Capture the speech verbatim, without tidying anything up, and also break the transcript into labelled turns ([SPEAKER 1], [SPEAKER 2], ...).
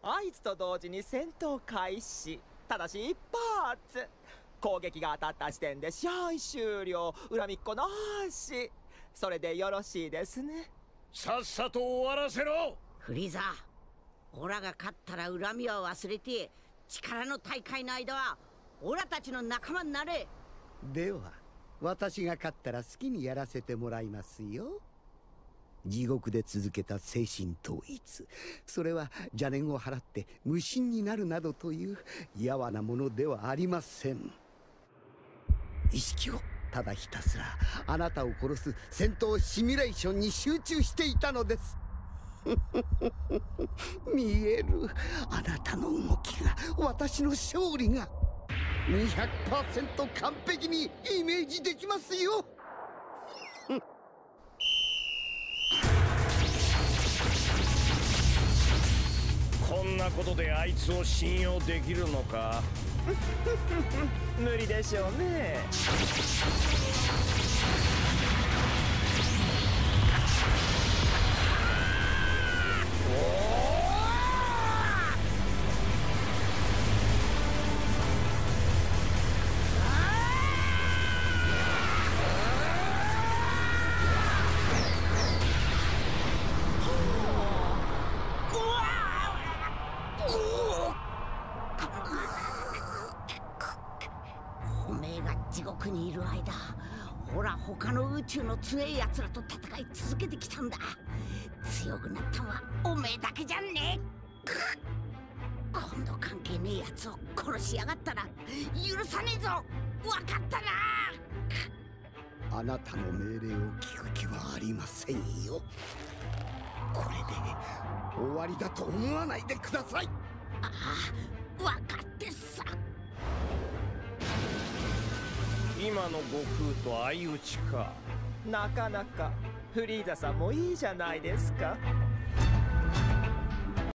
[SPEAKER 1] 合図と同時に戦闘開始。ただし一発。攻撃が当たった時点で試合終了。恨みっこなし。それでよろしいですね。
[SPEAKER 2] さっさと終わらせろ。
[SPEAKER 3] フリーザ、オラが勝ったら恨みは忘れて、力の大会の間はオラたちの仲間になれ。
[SPEAKER 4] では私が勝ったら好きにやらせてもらいますよ。地獄で続けた精神統一、それは邪念を払って無心になるなどというやわなものではありません。意識をただひたすらあなたを殺す戦闘シミュレーションに集中していたのです。見える、あなたの動きが、私の勝利が にひゃくパーセント 完璧にイメージできますよ。
[SPEAKER 2] こんなことであいつを信用できるのか。
[SPEAKER 1] 無理でしょうね。
[SPEAKER 3] おめえが地獄にいる間、ほら他の宇宙の強い奴らと戦い続けてきたんだ。強くなったのはおめえだけじゃねえ。今度関係ねえ奴を殺しやがったら許さねえぞ。わかったな。
[SPEAKER 4] あなたの命令を聞く気はありませんよ。これで終わりだと思わないでください。
[SPEAKER 3] ああ、わかってさ。
[SPEAKER 2] 今の悟空と相打ちか。
[SPEAKER 1] なかなかフリーザさんもいいじゃないですか。